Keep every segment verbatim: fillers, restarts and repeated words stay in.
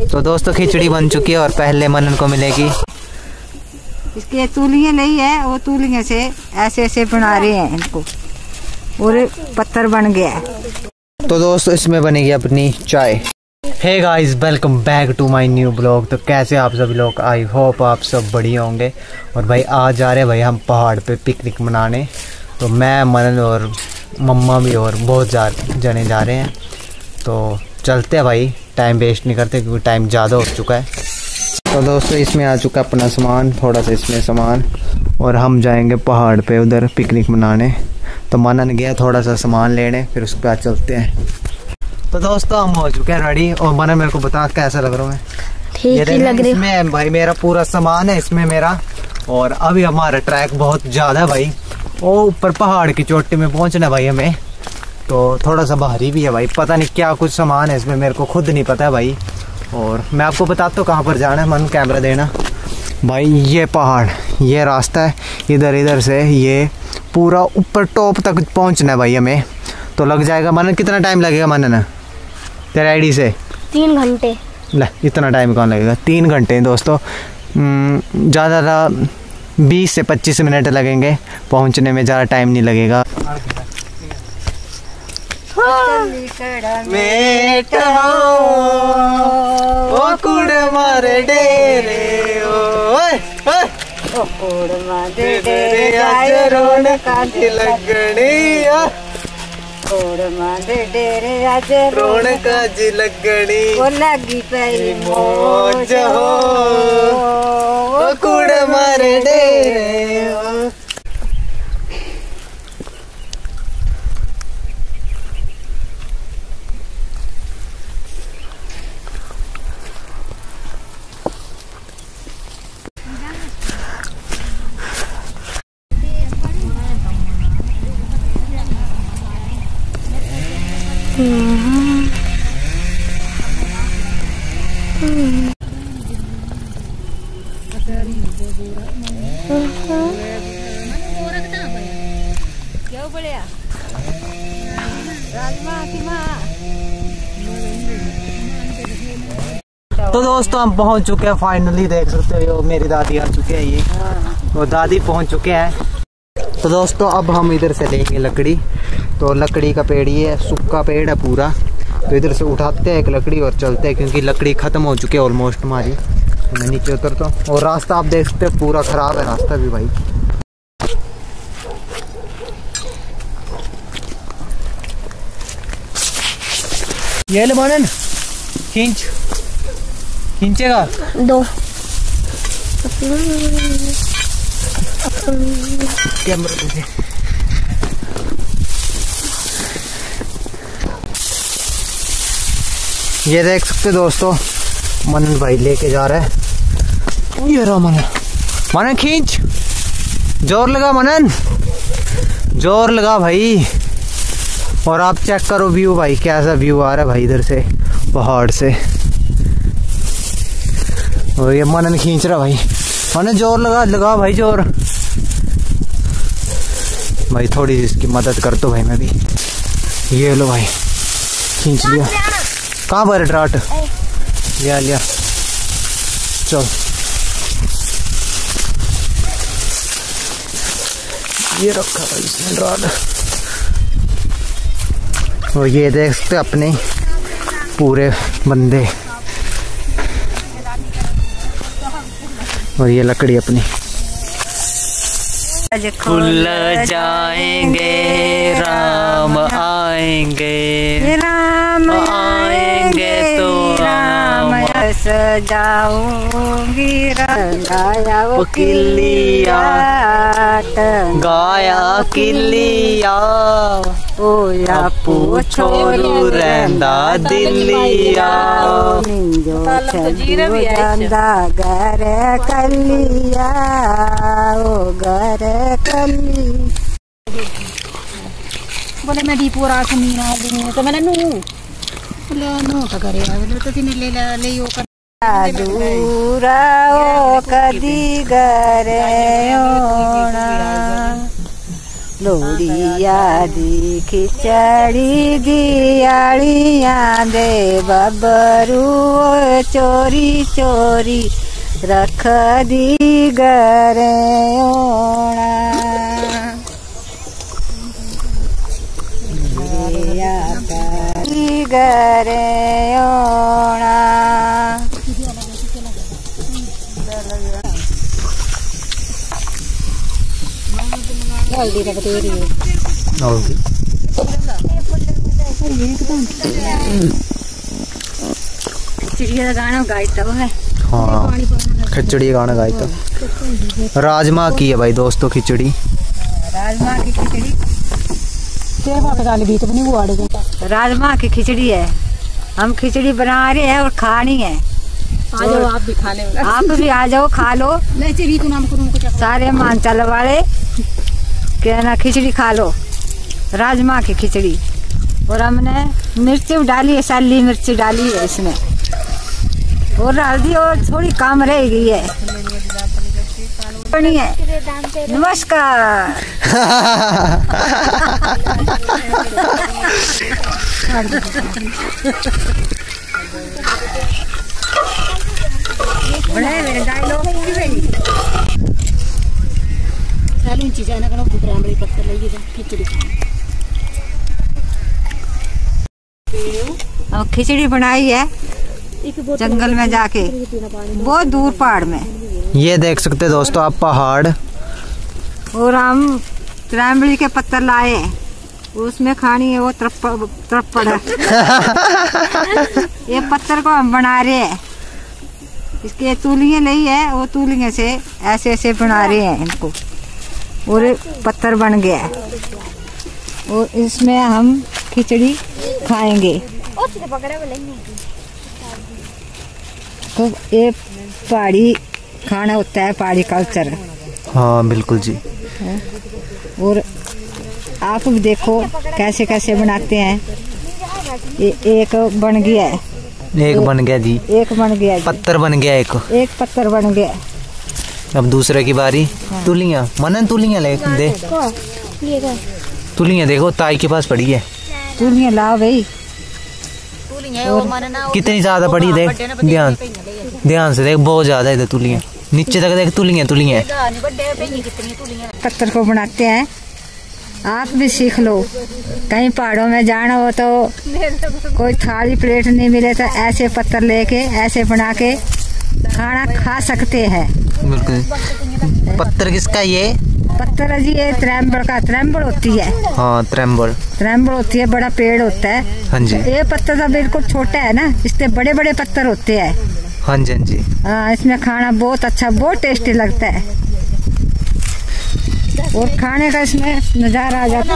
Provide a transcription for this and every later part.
तो दोस्तों खिचड़ी बन चुकी है और पहले मनन को मिलेगी। इसके तूलियाँ नहीं है, वो तूलियाँ से ऐसे ऐसे बना रहे हैं इनको और पत्थर बन गया है। तो दोस्तों इसमें बनेगी अपनी चाय। Hey guys, welcome back to my new blog. तो कैसे आप सभी लोग, आई होप आप सब बढ़िया होंगे। और भाई आज जा रहे हैं भाई हम पहाड़ पे पिकनिक मनाने। तो मैं, मनन और मम्मा भी और बहुत जा जने जा रहे हैं। तो चलते हैं भाई, टाइम वेस्ट नहीं करते क्योंकि टाइम ज़्यादा हो चुका है। तो दोस्तों इसमें आ चुका अपना सामान, थोड़ा सा इसमें सामान, और हम जाएंगे पहाड़ पे उधर पिकनिक मनाने। तो मनन गया थोड़ा सा सामान लेने, फिर उसके बाद चलते हैं। तो दोस्तों हम हो चुके हैं रेडी। और मनन मेरे को बता कैसा लग रहा हूँ मैं? ठीक ही लग रही है। इसमें भाई मेरा पूरा सामान है इसमें मेरा। और अभी हमारा ट्रैक बहुत ज़्यादा है भाई, वो ऊपर पहाड़ की चोटी में पहुँचना है भाई हमें। तो थोड़ा सा भारी भी है भाई, पता नहीं क्या कुछ सामान है इसमें, मेरे को खुद नहीं पता है भाई। और मैं आपको बताता हूँ कहाँ पर जाना है। मन कैमरा देना भाई। ये पहाड़, ये रास्ता है, इधर इधर से ये पूरा ऊपर टॉप तक पहुँचना है भाई हमें। तो लग जाएगा मनन, कितना टाइम लगेगा मनन तेरे आईडी से? तीन घंटे। ले इतना टाइम कौन लगेगा, तीन घंटे दोस्तों। ज़्यादा ज़्यादा बीस से पच्चीस मिनट लगेंगे पहुँचने में, ज़्यादा टाइम नहीं लगेगा। रौनक जी लगनी वो लगी पई मौज हो, ओ कुड़ मारे डेरे हो। तो दोस्तों हम पहुंच चुके हैं फाइनली, देख सकते हो मेरी दादी आ चुके हैं। ये वो दादी पहुंच चुके हैं। तो दोस्तों अब हम इधर से लेंगे लकड़ी। तो लकड़ी का पेड़, ये सूखा पेड़ है पूरा। तो इधर से उठाते हैं एक लकड़ी और चलते हैं, क्योंकि लकड़ी ख़त्म हो चुकी है ऑलमोस्ट हमारी। तो मैं नीचे उतरता हूँ। और रास्ता आप देख सकते हो पूरा ख़राब है रास्ता भी भाई। ये ले मनन, खींच, खींचेगा दो कैमरा दे। ये देख सकते दोस्तों मनन भाई लेके जा रहा है। ये रहा मनन, मनन खींच, जोर लगा मनन, जोर लगा भाई। और आप चेक करो व्यू भाई, कैसा व्यू आ रहा है भाई इधर से पहाड़ से। और ये मनन खींच रहा भाई। मनन जोर लगा, लगा भाई जोर भाई। थोड़ी इसकी मदद कर दो भाई मैं भी। ये लो भाई, खींच लिया। कहाँ पर ड्राट? लिया लिया, चल। ये रखा भाई इसने ड्राट। और ये देख सकते अपने पूरे बंदे। और ये लकड़ी अपनी। खुल जाएंगे राम आएंगे, राम आएंगे तो राम सजाऊंगी गाया वो किलिया, गाया किलिया ओ या पूछो रहंदा दिलिया। जांदा घर कलिया ओ घर कली। बोले मैं डीपो रात नींद आ गई तो मैंने नू ले नो का करे बोले तो तिने ले ले यो कर दूरा ओ कदी गरे ओणा लोहड़िया दी खिचड़ी दियाड़ियां दे बबरू चोरी चोरी रख दी गरे ओणा गरे ओणा। चिड़िया का गाना गाता है। हाँ खिचड़ी गाना गाता। राजमा की है भाई दोस्तों खिचड़ी। राजमा की खिचड़ी भी तो नहीं वो आड़े राजमा की खिचड़ी है। हम खिचड़ी बना रहे हैं और खानी है। आ जाओ आप भी खा ले। आप भी आ जाओ खा लो। तो नाम कुछ सारे मानचल वाले क्या ना खिचड़ी खा लो। राजमा की खिचड़ी और हमने मिर्च डाली है, साली मिर्च डाली है इसमें और हल्दी और थोड़ी कम रह गई है। है नमस्कार। खिचड़ी बनाई है जंगल में जाके, बहुत दूर पहाड़ में। ये देख सकते दोस्तों आप पहाड़, और हम त्रैम्बली के पत्थर लाए, उसमें खानी है वो त्रप्पड़। ये पत्थर को हम बना रहे हैं, इसके तूलियां नहीं है, वो तूलियां से ऐसे ऐसे बना रहे हैं इनको और पत्थर बन गया है और इसमें हम खिचड़ी खाएंगे। तो ये पहाड़ी खाना होता है, पहाड़ी कल्चर। हाँ बिल्कुल जी। और आप भी देखो कैसे कैसे बनाते हैं। ये एक बन गया है, एक बन गया जी, एक बन गया जी। पत्थर बन गया, एक एक पत्थर बन गया। अब दूसरे की बारी। हाँ। तुलियां मनन तुलियां ले दे, तुलियां देखो ताई के पास पड़ी है। तुलियां लाओ भाई। कितनी ज्यादा पड़ी देख, ध्यान ध्यान से देख, बहुत ज्यादा है तुलियां, नीचे तक देख तुलियां तुलियां। पत्थर को बनाते हैं, आप भी सीख लो। कहीं पहाड़ों में जाना हो तो कोई थाली प्लेट नहीं मिले तो ऐसे पत्थर लेके ऐसे बना के खाना खा सकते हैं। बिल्कुल। पत्थर किसका ये? पत्थर जी ये त्रैम्बल का, त्रैम्बल होती है। हाँ त्रैम्बल, त्रैम्बल होती है, बड़ा पेड़ होता है। हाँ जी। ये पत्थर तो बिल्कुल छोटा है ना, इससे बड़े बड़े पत्थर होते हैं। हाँ जी हाँ जी। हाँ इसमें खाना बहुत अच्छा, बहुत टेस्टी लगता है और खाने का इसमें नजारा आ जाता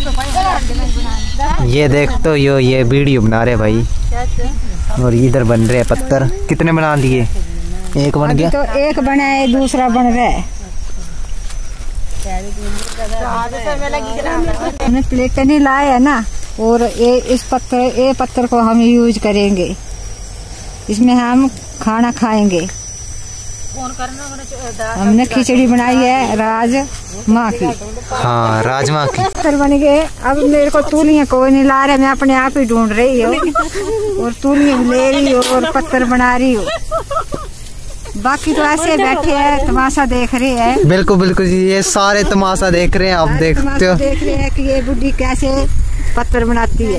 है। ये देख तो यो ये वीडियो बना रहे भाई, और इधर बन रहे हैं पत्थर। कितने बना लिए? एक बन गया तो एक बना है, दूसरा बन रहा है। हमने प्लेट नहीं लाए है ना, और ये इस पत्थर ये पत्थर को हम यूज करेंगे, इसमें हम खाना खाएंगे। हमने खिचड़ी बनाई है राजमा की। हाँ राजमा की। पत्थर बन गए। अब मेरे को तूलियां कोई नहीं ला रहे, मैं अपने आप ही ढूंढ रही हूँ और तूलियां ले रही हूँ और पत्थर बना रही हूँ। बाकी तो ऐसे बैठे हैं, तमाशा देख रहे हैं। बिल्कुल बिल्कुल जी, ये सारे तमाशा देख रहे हैं, आप देखते हो। देख रहे हैं कि ये बुढ़ी कैसे पत्थर बनाती है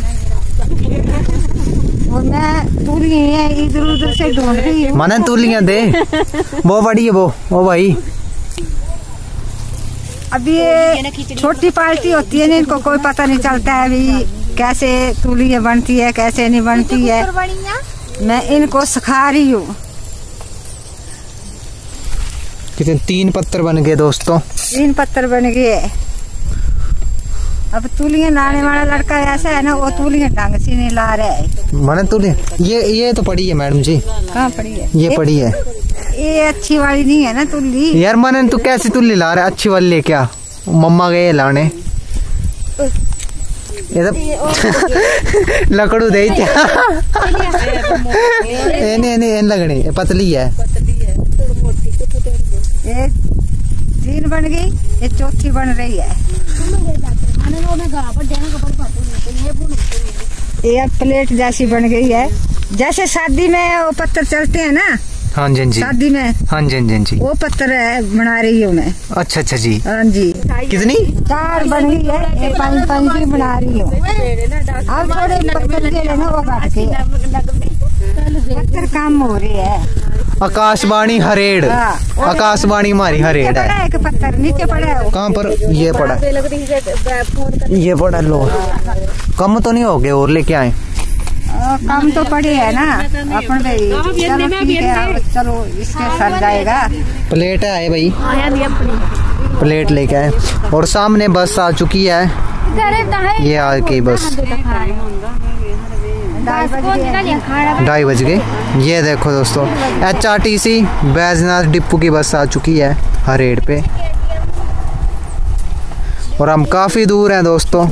और मैं तूलियां इधर उधर से ढूंढ रही हूँ। मनन तूलियां दे, वो बड़ी है वो वो भाई। अब ये छोटी पार्टी होती है ना, इनको कोई पता नहीं चलता है अभी कैसे तूलियां बनती है कैसे नहीं बनती है। मैं इनको सिखा रही हूँ। कितने तीन पत्थर बन गए दोस्तों, तीन पत्थर बन गए। अब तूलियां लाने वाला लड़का ऐसा है ना, वो तूलियां ढंग से नहीं ला रहा है। मनन तूलियां ये ये तो पड़ी है मैडम जी। कहाँ पड़ी है? ये पड़ी है। ये अच्छी वाली नहीं है ना तुल्ली। यार मनन तू कैसी तुल्ली ला रहा है? अच्छी वाली ले क्या? मम्मा गए लाने। ये तो लकड़ू दे नहीं नहीं लगनी पतली है। तीन बन गई, ये चौथी बन रही है। ये प्लेट जैसी बन गई है, जैसे शादी में वो पत्थर चलते हैं ना। हाँ जी जी। शादी में हाँ जी हाँ जी। वो पत्थर है बना रही हूँ मैं। अच्छा अच्छा जी। हाँ जी। कितनी? चार बन गई है, ये पाँच पाँच की बना रही हूँ। अब थोड़े पत्थर के लेना वो घट के पत्थर काम हो रही है। आकाशवाणी हरेड़। हाँ। आकाशवाणी हमारी हरेड़ है। एक पत्थर नीचे पड़ा है। कहाँ पर? ये पड़ा, ये पड़ा। लो कम तो नहीं हो गए और लेके आए? कम तो पड़ी है ना अपन भाई। चलो ठीक है, अब चलो इसके सर जाएगा। प्लेट है भाई, प्लेट लेके आए। और सामने बस आ चुकी है, ये आ गई बस। ढाई बज गए। ये देखो दोस्तों, H R T C Baijnath depot की बस आ चुकी है हरेड़ पे। और हम काफी दूर हैं दोस्तों,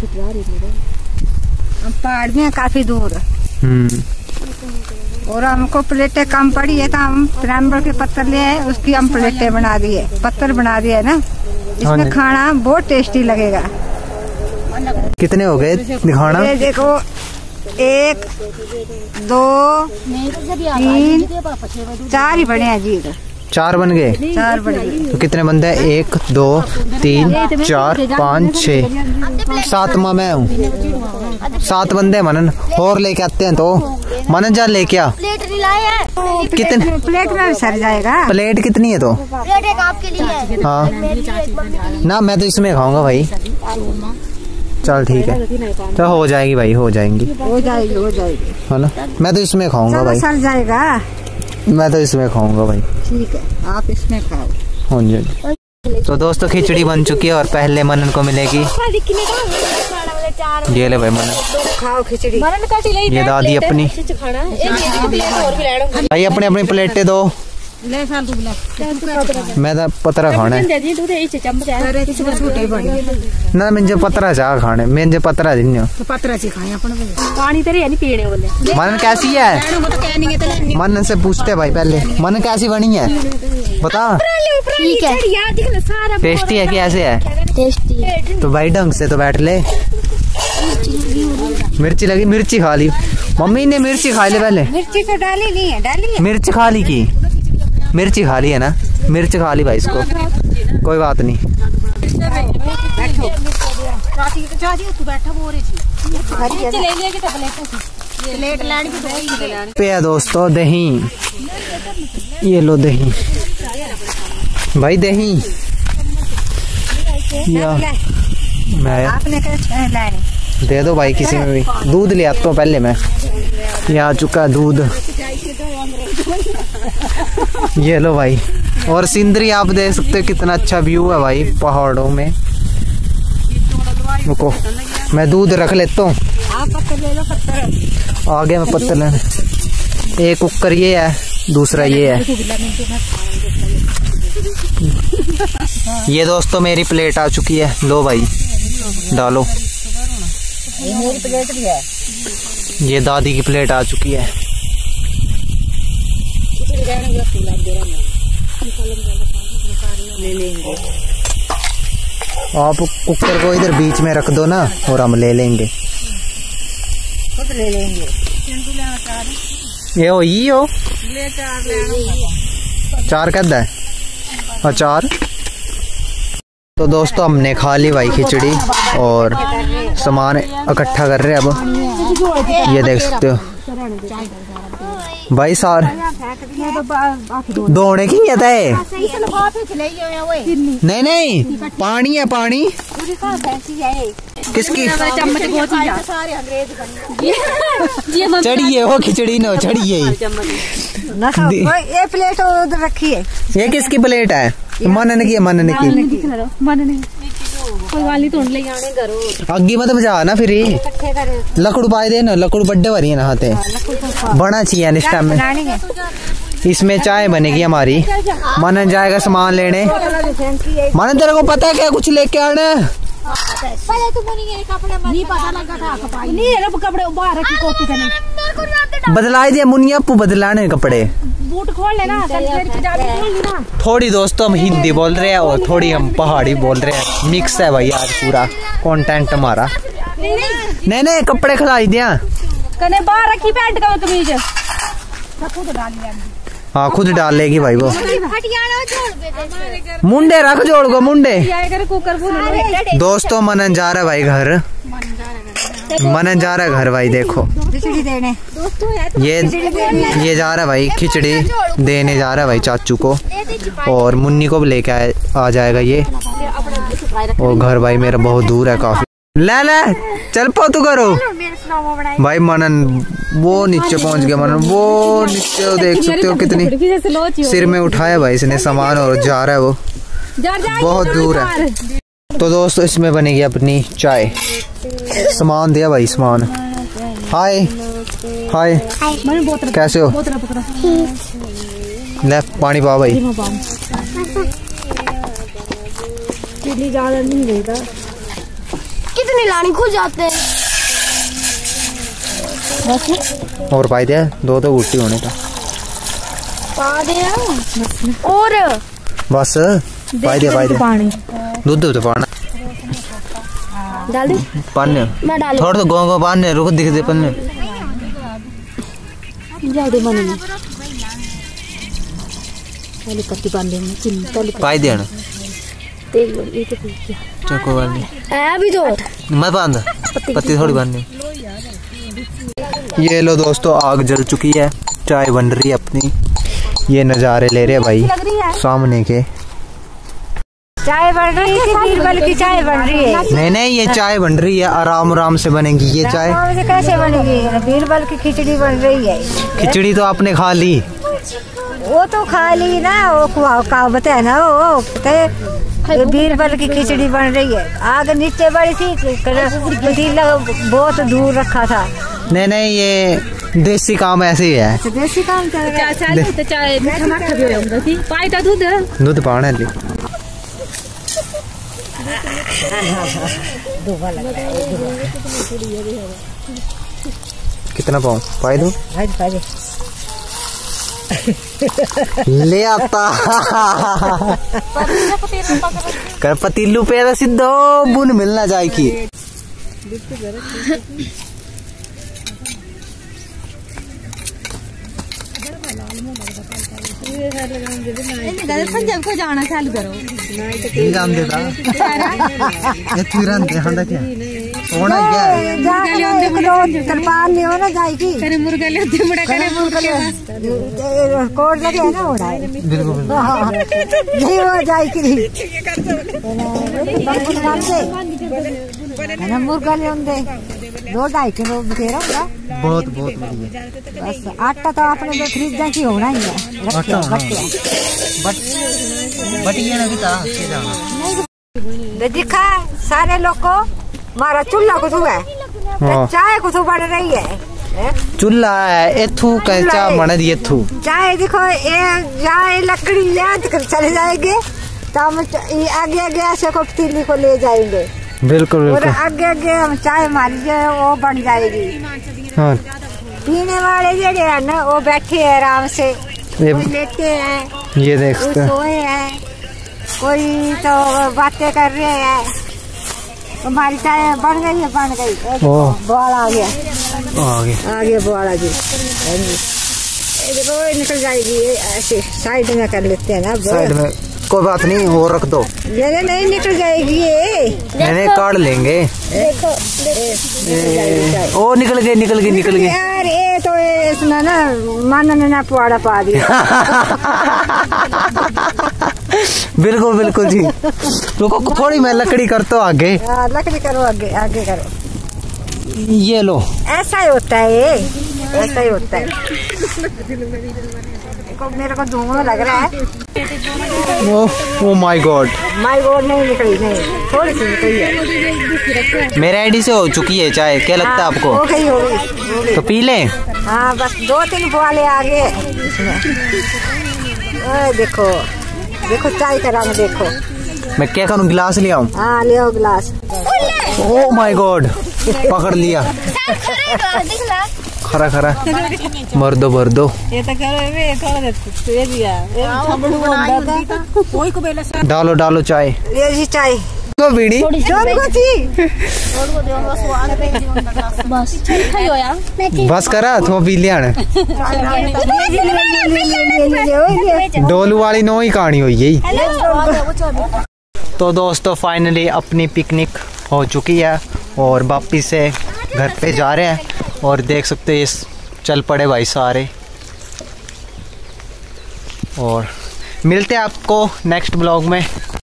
हम पहाड़ में काफी दूर। हम्म। और हमको प्लेटें कम पड़ी है तो हम त्रैम्बल के पत्थर ले आए, उसकी हम प्लेटें बना दिए, पत्थर बना दिए ना। इसमें खाना बहुत टेस्टी लगेगा। कितने हो गए दिखाना? ये देखो, एक दो तीन चार ही बने हैं जी। चार बन गए। चार बन गए। तो कितने बंदे हैं? एक दो तीन चार पाँच छः, सातवां मैं हूँ। सात बंदे मनन, और लेके आते हैं तो मनन जा लेके आ। कितने प्लेट में सर जाएगा? प्लेट कितनी है? तो प्लेट एक आपके लिए है। हाँ ना, मैं तो इसमें खाऊंगा भाई। चल ठीक है, तो हो जाएगी भाई, हो जाएंगी हो जाएगी हो जाएगी है ना। मैं तो इसमें खाऊंगा भाई। सर जाएगा। मैं तो इसमें खाऊंगा भाई। ठीक है, आप इसमें खाओ। हाँ जी। तो दोस्तों खिचड़ी बन चुकी है और पहले मनन को मिलेगी। ये ले भाई मनन, खाओ खिचड़ी। ये दादी अपनी भाई अपने अपनी प्लेटें दो। मैं तो पतरा खाना है ना, मुझे पतरा चाह खाने, मुझे पतरा दिन पानी तेरे नहीं पीने वाले। मनन कैसी है? मनन से पूछते भाई पहले, मनन कैसी बनी है बता। ठीक है, टेस्टी है कि ऐसे है? टेस्टी। तो भाई ढंग से तो बैठ ले। मिर्ची लगी? मिर्ची खा ली मम्मी ने, मिर्ची खा ले पहले। मिर्ची तो डाली नहीं है, डाली है। मिर्च खा ली की? मिर्ची खा ली है ना, मिर्च खा ली भाई इसको, कोई बात नहीं। पे है दोस्तों दही, ये लो दही भाई, दही या मैं आपने क्या लानी? दे दो भाई किसी में भी। दूध ले आता हूँ पहले मैं। ये आ चुका है दूध, ये लो भाई। और सिंदरी आप देख सकते हो, कितना अच्छा व्यू है भाई पहाड़ों में। रुको मैं दूध रख लेता हूँ, आगे मैं पत्थर लेने। एक कुकर ये है, दूसरा ये है। ये दोस्तों मेरी प्लेट आ चुकी है, लो भाई डालो। ये मेरी प्लेट भी है। ये दादी की प्लेट आ चुकी है। आप कुकर को इधर बीच में रख दो ना, और हम ले लेंगे। खुद ले लेंगे। ये हो ये हो चार कद है अचार। तो दोस्तों हमने खा ली भाई खिचड़ी और सामान इकट्ठा कर रहे हैं अब। ये देख सकते हो भाई सार दौड़ने की नियत है। नहीं नहीं पानी है, पानी किसकी चढ़िए वो खिचड़ी न चढ़िए। ये प्लेट उधर रखी है। ये किसकी प्लेट है? मनन की है, मनन की। अग्गी मत बजा ना फिर लकड़ू पाए दे ना, लकड़ू बड्डे वाली है नहाते बना चाहिए निष्ठा में। इसमें चाय बनेगी हमारी। मनन जाएगा सामान लेने। मनन तेरे को पता है क्या कुछ लेके आना? पहले तो मुनी के कपड़े नहीं पता लगा था कपाई नहीं रब कपड़े बाहर की कॉपी का नहीं बदलाई दिया मुनिया पू बदलाने कपड़े बूट खोल लेना कल फिर की जाती खोल लेना। थोड़ी दोस्तों हम हिंदी बोल रहे हैं और थोड़ी हम पहाड़ी बोल रहे हैं, मिक्स है भाई आज पूरा कंटेंट हमारा। नहीं नहीं कपड़े खिलाई दिया कने बाहर रखी पैंट का कमीज खुद डाल लिया। हाँ खुद डाल लेगी भाई वो। हटियाना जोड़ दे मुंडे रख जोड़ को मुंडे। कुकर दोस्तों मनन जा रहा है भाई घर, मनन जा रहा है घर भाई। देखो खिचड़ी देने ये ये जा रहा है भाई खिचड़ी देने जा रहा है भाई चाचू को, और मुन्नी को भी लेके आ, आ जाएगा ये। और घर भाई मेरा बहुत दूर है काफी। ले ले चल पो तू करो भाई। मनन वो नीचे पहुंच गया, मनन वो नीचे देख सकते हो कितनी सिर में उठाया भाई इसने सामान और जा रहा है वो, बहुत दूर है। तो दोस्तों इसमें बनेगी अपनी चाय। सामान दिया भाई सामान। हाय हाय कैसे हो? ले पानी पा भाई। कितनी लानी खो जाते हैं और पाई दिया दो तो गुट्टी होने का पा दे और बस पाई दिया पाई दिया दूध दूध पाना डाल दे पाने मैं डाल थोड़ा तो गाँव गाँव पाने रुक दिख दे पन्ने जा दे मने पहले पत्ती बांध देंगे चिन पहले पाई दिया ना तेल ये तो क्या चको वाली है भी तो मैं बांध पत्ती थोड़ी बांधनी। ये लो दोस्तों आग जल चुकी है, चाय बन रही है अपनी। ये नज़ारे ले रहे भाई सामने के। चाय बन रही है कि बीरबल की चाय बन रही है? नहीं नहीं ये चाय बन रही है, आराम आराम से बनेगी ये चाय। से कैसे बनेगी? बीरबल की खिचड़ी बन रही है। खिचड़ी तो आपने खा ली, वो तो खा ली ना, वो कहावत है ना वो। ये बीरबल की खिचड़ी बन रही है। आग नीचे बड़ी थी, पतीला बहुत दूर रखा था। नहीं नहीं ये देसी काम ऐसे ही है। देसी काम चल रहा है। चाय चाय मीठा मक्खा भी होगा थी पाई ता दूध दूध पाने ली कितना पाऊँ पाई दो ले आता कर पतीलू पे सीधो बुन मिलना जाए की पंजाब को जाना चालू करो नहीं जान देता ये तुरंत दे हंडा क्या होना क्या है जाके एक दो तरपाल ले ना जाएगी। करे मुर्गा ले दे बड़ा करे मुर्गा ले कोड लगे है ना हो रहा है बिल्कुल नहीं हो जाएगी नहीं ना मुर्गा ले दे दो ढाई किलो बतेरा होगा। बहुत बहुत बढ़िया। बस आटा तो आपने तो खरीदना की होना ही है। आटा बट बट ये ना भी दिखा सारे लोग को मारा चूल्हा कुछ है, चाय कुछ बन रही है। चूल्हा है एथू कैसा मन दिए थू चाय देखो ये जाए लकड़ी याद कर चले जाएंगे तो हम आगे आगे ऐसे को पतीली को ले जाएंगे। बिल्कुल और बिल्कुल आगे आगे हम चाय हमारी जो है वो बन जाएगी। हाँ पीने वाले जेडे है ना वो बैठे हैं आराम से, ये कोई लेटे हैं, ये देख कोई सकते हैं सोए हैं, कोई तो बातें कर रहे हैं। हमारी चाय बन गई है बन गई। बुआड़ा आ गया आ गए आ गया बुआड़ा जी। देखो निकल जाएगी ऐसे साइड में कर लेते हैं ना। साइड में कोई बात नहीं वो रख दो। ये नहीं निकल जाएगी ये मैंने काट लेंगे। देखो ओ निकल गए निकल गए निकल गए यार ये तो इसमें ना मन ने ना पुआड़ा पा दिया। बिल्कुल बिल्कुल जी। रुको थोड़ी मैं लकड़ी करता हूँ आगे। लकड़ी करो आगे आगे करो। ये लो ऐसा ही होता है ये ऐसा ही होता है। मेरे को धुआं लग रहा है। Oh my god my god नहीं निकली नहीं थोड़ी सी निकली है। मेरे आईडी से हो चुकी है चाय, क्या लगता है आपको? हो गई हो गई तो पी लें। हाँ बस दो तीन बुआले आ गए इसमें। देखो देखो चाय का रंग देखो मैं क्या करूँ, गिलास ले आऊँ? हाँ ले आओ गिलास। ओह माय गॉड, पकड़ लिया। खरा खरा भर दो भर दो। डालो डालो चाय। ले जी चाय तो बीड़ी बस करा तो पी लिया। डोलू वाली नो ही कहानी हुई यही। तो दोस्तों फाइनली अपनी पिकनिक हो चुकी है और वापिस से घर पे जा रहे हैं। और देख सकते हैं इस चल पड़े भाई सारे। और मिलते हैं आपको नेक्स्ट ब्लॉग में।